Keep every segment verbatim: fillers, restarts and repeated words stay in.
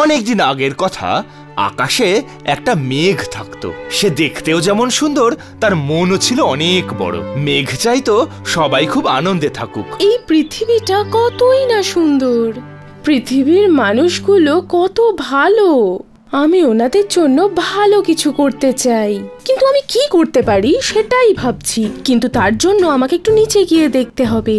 অনেকদিন আগের কথা, আকাশে একটা মেঘ থাকতো। সে দেখতেও যেমন সুন্দর, তার মনও ছিল অনেক বড়। মেঘ চাইতো সবাই খুব আনন্দে থাকুক। এই পৃথিবীটা কতই না সুন্দর, পৃথিবীর মানুষগুলো কত ভালো। আমি ওনাদের জন্য ভালো কিছু করতে চাই, কিন্তু আমি কি করতে পারি সেটাই ভাবছি। কিন্তু তার জন্য আমাকে একটু নিচে গিয়ে দেখতে হবে।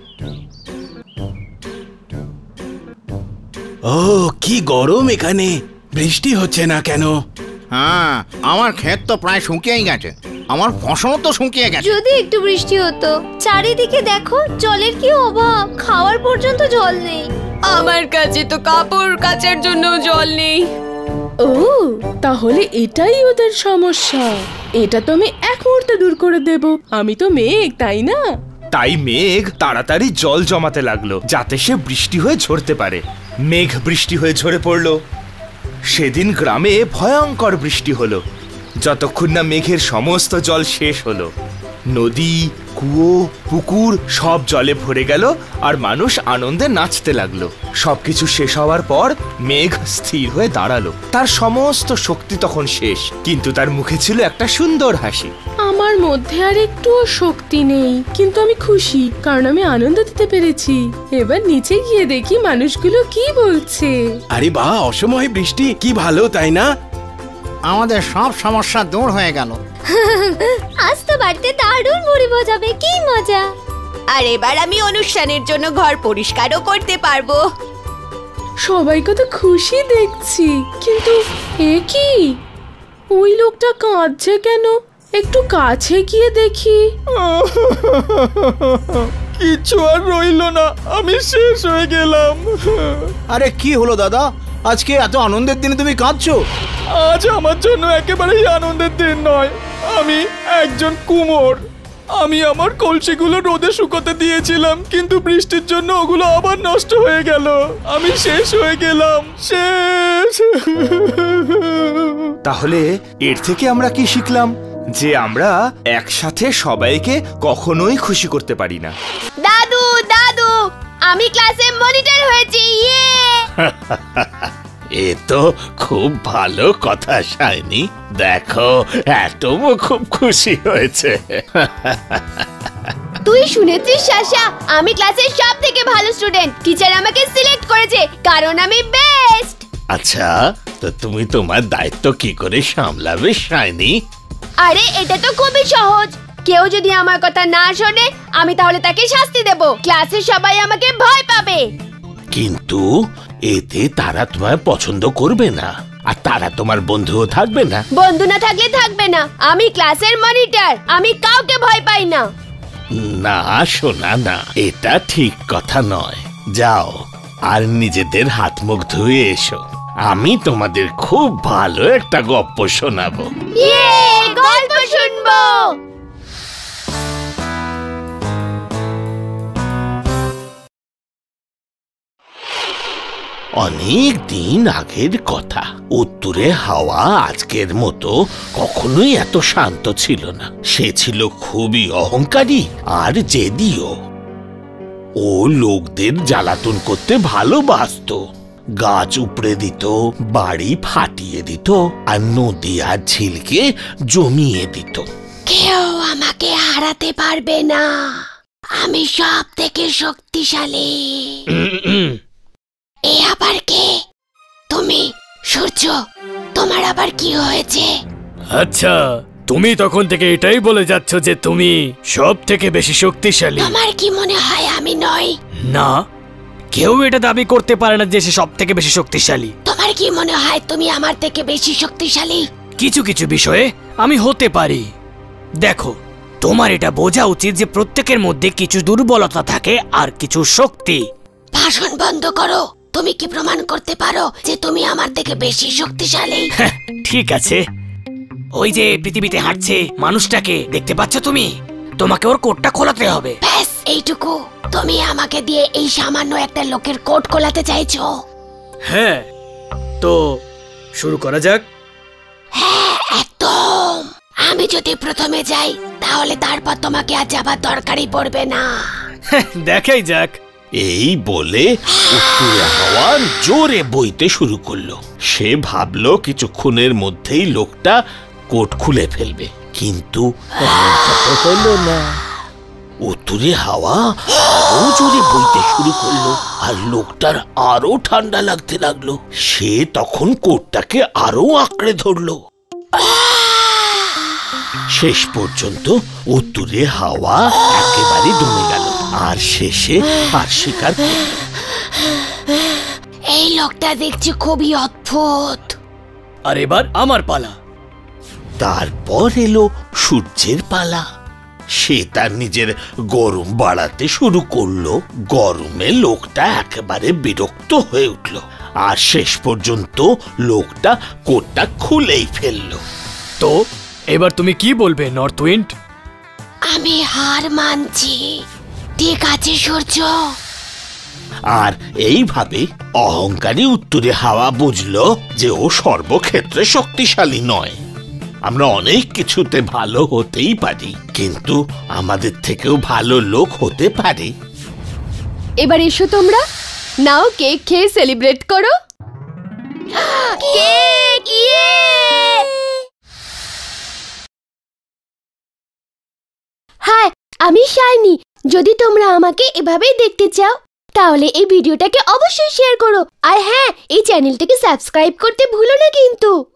ও কি গরম এখানে, বৃষ্টি হচ্ছে না কেন? হ্যাঁ, আমার ক্ষেত তো প্রায় শুকিয়েই গেছে, আমার ফসলও তো শুকিয়ে গেছে। যদি একটু বৃষ্টি হতো। চারিদিকে দেখো জলের কি অভাব, খাওয়ার পর্যন্ত জল নেই। আমার কাছে তো কাপড় কাচার জন্য জল নেই। ও তাহলে এটাই ওদের সমস্যা। এটা তো আমি এক মুহূর্তে দূর করে দেব। আমি তো মেঘ, তাই না? তাই মেঘ তাড়াতাড়ি জল জমাতে লাগলো, যাতে সে বৃষ্টি হয়ে ঝরতে পারে। মেঘ বৃষ্টি হয়ে ঝরে পড়ল। সেদিন গ্রামে ভয়ঙ্কর বৃষ্টি হলো, যতক্ষণ না মেঘের সমস্ত জল শেষ হলো। নদী, কুয়ো, পুকুর সব জলে ভরে গেল, আর মানুষ আনন্দে নাচতে লাগলো। সবকিছু শেষ হওয়ার পর মেঘ স্থির হয়ে দাঁড়ালো। তার সমস্ত শক্তি তখন শেষ, কিন্তু তার মুখে ছিল একটা সুন্দর হাসি। আমার মধ্যে আর একটুও শক্তি নেই, কিন্তু আমি খুশি, কারণ আমি আনন্দ দিতে পেরেছি। এবার নিচে গিয়ে দেখি মানুষগুলো কি বলছে। আরে বাহ, অসময়ে বৃষ্টি, কি ভালো তাই না? আমাদের সব সমস্যা দূর হয়ে গেল। আজ তো বাড়িতে দারুণ মুড়ি ভাজাবে, কি মজা। আর এবার আমি অনুষ্ঠানের জন্য ঘর পরিষ্কারও করতে পারবো। সবাই কত খুশি দেখছি, কিন্তু এ কি, ওই লোকটা কাঁদছে কেন? একটু কাছে গিয়ে দেখি। কিছু আর রইল না, আমি শেষ হয়ে গেলাম। আরে কি হলো দাদা, আজকে এত আনন্দের দিনে তুমি কাঁদছো? আজ আমার জন্য একেবারেই আনন্দের দিন নয়। আমি একজন কুমোর। আমি আমার কলসিগুলো রোদে শুকোতে দিয়েছিলাম, কিন্তু বৃষ্টির জন্য ওগুলো আবার নষ্ট হয়ে গেল। আমি শেষ হয়ে গেলাম, শেষ। তাহলে এর থেকে আমরা কি শিখলাম? যে আমরা একসাথে সবাইকে কখনোই খুশি করতে পারি না। দাদু দাদু, আমি ক্লাসে মনিটর হয়েছি। ইয়ে এ তো খুব ভালো কথা শাইনি। দেখো, অ্যাটমও খুব খুশি হয়েছে। তুই শুনেছিস শাশা, আমি ক্লাসের সব থেকে ভালো স্টুডেন্ট। টিচার আমাকে সিলেক্ট করেছে কারণ আমি বেস্ট। আচ্ছা, তো তুমি তোমার দায়িত্ব কি করে সামলাবে শাইনি? আরে এটা তো খুবই সহজ। কেউ যদি আমার কথা না শোনে, আমি তাহলে তাকে শাস্তি দেব। ক্লাসের সবাই আমাকে ভয় পাবে। কিন্তু এতে তারা তোমায় পছন্দ করবে না, আর তারা তোমার বন্ধুও থাকবে না। বন্ধু না থাকলে থাকবে না, আমি ক্লাসের মনিটর, আমি কাউকে ভয় পাই না। না শোনা না, এটা ঠিক কথা নয়। যাও আর নিজেদের হাত মুখ ধুয়ে এসো, আমি তোমাদের খুব ভালো একটা গল্প শোনাবো। ইয়ে, গল্প শুনবো। অনেক দিন আগের কথা, উত্তরে হাওয়া আজকের মতো কখনোই এত শান্ত ছিল না। সে ছিল খুবই অহংকারী আর জেদিও। ও লোকদের জ্বালাতন করতে ভালোবাসতো। গাছ উপড়ে দিত, বাড়ি ফাটিয়ে দিত, আর নদী আর ঝিলকে জমিয়ে দিত। কেউ আমাকে হারাতে পারবে না, আমি সব থেকে শক্তিশালী। এ আবার কে? তুমি? সূর্য, তোমার আবার কি হয়েছে? আচ্ছা, তুমি তখন থেকে এটাই বলে যাচ্ছ যে তুমি সব থেকে বেশি শক্তিশালী। তোমার কি মনে হয় আমি নই? না, কেউ এটা দাবি করতে পারে না যে সে সব থেকে বেশি শক্তিশালী। তোমার কি মনে হয় তুমি আমার থেকে বেশি শক্তিশালী? কিছু কিছু বিষয়ে আমি হতে পারি। দেখো, তোমার এটা বোঝা উচিত যে প্রত্যেকের মধ্যে কিছু দুর্বলতা থাকে আর কিছু শক্তি। ভাষণ বন্ধ করো। তুমি কি প্রমাণ করতে পারো যে তুমি আমার থেকে বেশি শক্তিশালী? ঠিক আছে, ওই যে পৃথিবীতে হাঁটছে মানুষটাকে দেখতে পাচ্ছ তুমি? তোমাকে ওর কোটটা খোলাতে হবে। ব্যাস এইটুকু? তুমি আমাকে দিয়ে এই সামান্য একটা লোকের কোট খোলাতে চাইছো? হ্যাঁ, তো শুরু করা যাক। হ্যাঁ, একদম। আমি যদি প্রথমে যাই তাহলে তারপর তোমাকে আর যাবার দরকারই পড়বে না। দেখাই যাক এই বলে উত্তুরে হাওয়া জোরে বইতে শুরু করলো। সে ভাবলো কিছুক্ষণের মধ্যেই লোকটা কোট খুলে ফেলবে, কিন্তু এমনটা তো হলো না। উত্তুরে হাওয়া আরো জোরে বইতে শুরু করলো আর লোকটার আরো ঠান্ডা লাগতে লাগলো। সে তখন কোটটাকে আরো আঁকড়ে ধরলো। শেষ পর্যন্ত উত্তুরে হাওয়া একেবারে দমে গেল আর শেষে হার স্বীকার করল। এই লোকটা দেখছি খুবই অদ্ভুত। আর এবার আমার পালা। তারপর এলো সূর্যের পালা। সে তার নিজের গরম বাড়াতে শুরু করলো। গরমে লোকটা একেবারে বিরক্ত হয়ে উঠল আর শেষ পর্যন্ত লোকটা কোটটা খুলেই ফেললো। তো এবার তুমি কি বলবে নর্থ উইন্ড? আমি হার মানছি। ঠিক আছে সূর্য। আর এইভাবে অহংকারী উত্তরে হাওয়া বুঝলো যে ও সর্বক্ষেত্রে শক্তিশালী নয়। আমরা অনেক কিছুতে ভালো হতেই পারি, কিন্তু আমাদের থেকেও ভালো লোক হতে পারে। এবার এসো তোমরা, নাও কেক খেয়ে সেলিব্রেট করো। কেক! ইয়ে! হাই, আমি শাইনি। যদি তোমরা আমাকে এভাবেই দেখতে চাও তাহলে এই ভিডিওটাকে অবশ্যই শেয়ার করো। আর হ্যাঁ, এই চ্যানেলটাকে সাবস্ক্রাইব করতে ভুলো না কিন্তু।